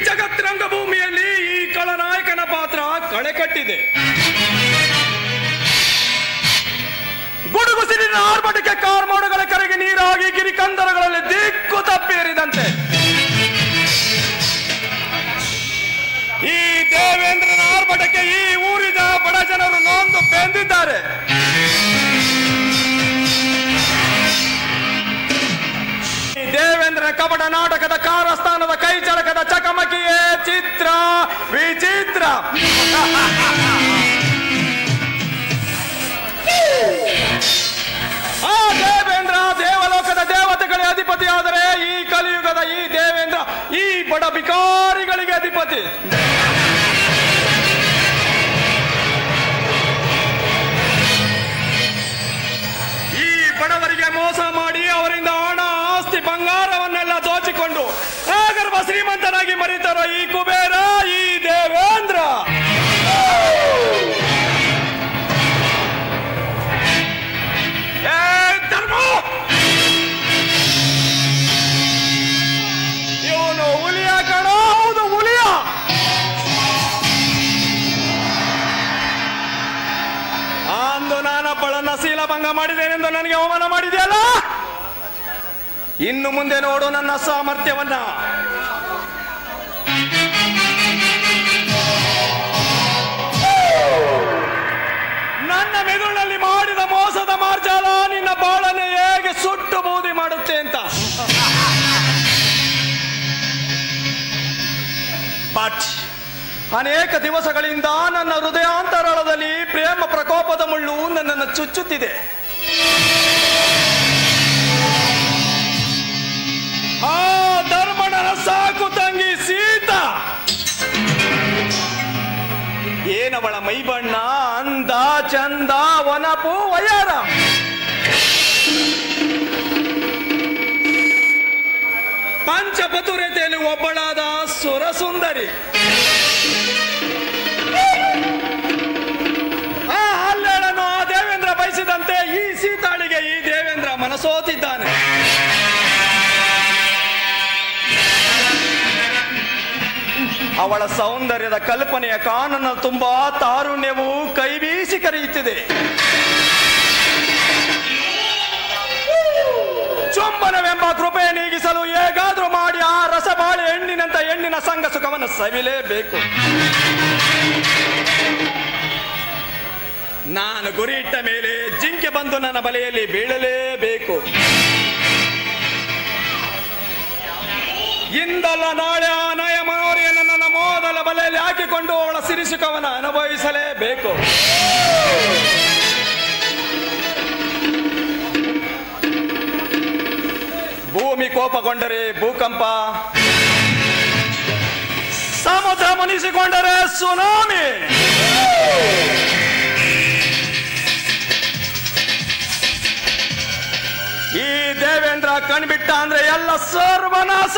ಜಗತ್ರಂಗಭೂಮಿಯಲ್ಲಿ ಈ ಖಳನಾಯಕನ ಪಾತ್ರ ಕಳೆಕಟ್ಟಿದೆ. ಗುಡುಗು ಸಿಡಿನ ಆರ್ಭಟಕ್ಕೆ ಕಾರ್ಮೋಡಗಳ ಕರೆಗೆ ನೀರಾಗಿ ಗಿರಿಕಂದರಗಳಲ್ಲಿ ದಿಕ್ಕು ತಪ್ಪೇರಿದಂತೆ ಈ ದೇವೇಂದ್ರನ ಆರ್ಭಟಕ್ಕೆ ಈ ಊರಿನ ಬಡ ಜನರು ನೊಂದು ಬೆಂದಿದ್ದಾರೆ. ದೇವೇಂದ್ರನ ಕಪಟ ನಾಟಕದ ಕಾರಸ್ಥಾನದ ಕೈ ಚಳಕದ ಚಕಮಕಿಯೇ ಚಿತ್ರ ವಿಚಿತ್ರ. ಆ ದೇವೇಂದ್ರ ದೇವಲೋಕದ ದೇವತೆಗಳೇ ಅಧಿಪತಿಯಾದರೆ ಈ ಕಲಿಯುಗದ ಈ ದೇವೇಂದ್ರ ಈ ಬಡ ಬಿಕಾರಿಗಳಿಗೆ ಅಧಿಪತಿ. ಈ ಬಡವರಿಗೆ ಮೋಸ ಮಾಡಿ ಅವರಿಂದ ಹಣ ಆಸ್ತಿ ಬಂಗಾರವನ್ನೆಲ್ಲ ದೋಚಿಕೊಂಡು ಆಗರ್ಭ ಶ್ರೀಮಂತನಾಗಿ ಮರಿತಾರೋ ಈ ಕುಬೇರ ಈ ದೇವೇಂದ್ರ. ಇವನು ಹುಲಿಯ ಕಣ, ಹೌದು ಹುಲಿಯ. ಅಂದು ನಾನೊಬ್ಬಳನ್ನ ಶೀಲಭಂಗ ಮಾಡಿದ್ದೇನೆಂದು ನನಗೆ ಅವಮಾನ ಮಾಡಿದೆಯಲ್ಲ, ಇನ್ನು ಮುಂದೆ ನೋಡು ನನ್ನ ಸಾಮರ್ಥ್ಯವನ್ನ. ನನ್ನ ಮೆದುಳಿನಲ್ಲಿ ಮಾಡಿದ ಮೋಸದ ಮಾರ್ಜಾಲ ನಿನ್ನ ಬಾಳನೆ ಹೇಗೆ ಸುಟ್ಟು ಬೂದಿ ಮಾಡುತ್ತೆ ಅಂತ. ಬಟ್ ಅನೇಕ ದಿವಸಗಳಿಂದ ನನ್ನ ಹೃದಯಾಂತರಾಳದಲ್ಲಿ ಪ್ರೇಮ ಪ್ರಕೋಪದ ಮುಳ್ಳು ನನ್ನನ್ನು ಚುಚ್ಚುತ್ತಿದೆ. ಆ ಧರ್ಮಣನ ಸಾಕು ತಂಗಿ ಸೀತಾ, ಏನವಳ ಮೈಬಣ್ಣ, ಅಂದ ಚಂದ, ವನಪು ವಯಾರ. ಪಂಚಪತುರತೆಯಲ್ಲಿ ಒಬ್ಬಳಾದ ಸುರಸುಂದರಿ. ಆ ಹಲ್ಲೆಳನ್ನು ಆ ದೇವೇಂದ್ರ ಬಯಸಿದಂತೆ ಈ ಸೀತಾಳಿಗೆ ಈ ದೇವೇಂದ್ರ ಮನಸೋತಿದ್ದಾನೆ. ಅವಳ ಸೌಂದರ್ಯದ ಕಲ್ಪನೆಯ ಕಾನನ ತುಂಬಾ ತಾರುಣ್ಯವು ಕೈಬೀಸಿ ಕರೆಯುತ್ತಿದೆ. ಚುಂಬನವೆಂಬ ಕೃಪೆ ನೀಗಿಸಲು ಹೇಗಾದ್ರೂ ಮಾಡಿ ಆ ರಸಬಾಳೆ ಹೆಣ್ಣಿನಂತ ಹೆಣ್ಣಿನ ಸಂಗ ಸುಖವನ್ನು ಸವಿಲೇಬೇಕು. ನಾನು ಗುರಿ ಇಟ್ಟ ಮೇಲೆ ಜಿಂಕೆ ಬಂದು ನನ್ನ ಬಲೆಯಲ್ಲಿ ಬೀಳಲೇಬೇಕು. ಇಂದಲ್ಲ ನಾಳೆ ಆ ನಯ ಮನೋರಿಯನ್ನು ನನ್ನ ಮೊದಲ ಬಲೆಯಲ್ಲಿ ಹಾಕಿಕೊಂಡು ಅವಳ ಸಿರಿಸುಖವನ್ನು ಅನುಭವಿಸಲೇಬೇಕು. ಭೂಮಿ ಕೋಪಗೊಂಡರೆ ಭೂಕಂಪ, ಸಮುದ್ರ ಮುನಿಸಿಕೊಂಡರೆ ಸುನಾಮಿ. ಈ ದೇವೇಂದ್ರ ಕಣ್ಬಿಟ್ಟ ಅಂದ್ರೆ ಎಲ್ಲ ಸರ್ವನಾಶ.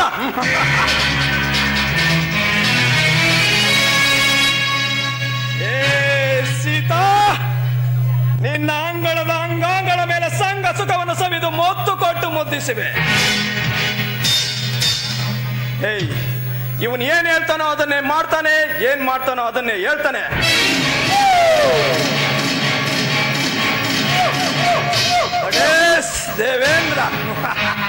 ಏ ಸೀತಾ, ನಿನ್ನ ಅಂಗಳದ ಅಂಗಾಂಗಳ ಮೇಲೆ ಸಂಗ ಸುಖವನ್ನು ಸವಿದು ಮೊತ್ತು ಕೊಟ್ಟು ಮುದ್ದಿಸಿವೆ. ಏಯ್, ಇವನ್ ಏನ್ ಹೇಳ್ತಾನೋ ಅದನ್ನೇ ಮಾಡ್ತಾನೆ, ಏನ್ ಮಾಡ್ತಾನೋ ಅದನ್ನೇ ಹೇಳ್ತಾನೆ. ದೇವೇಂದ್ರ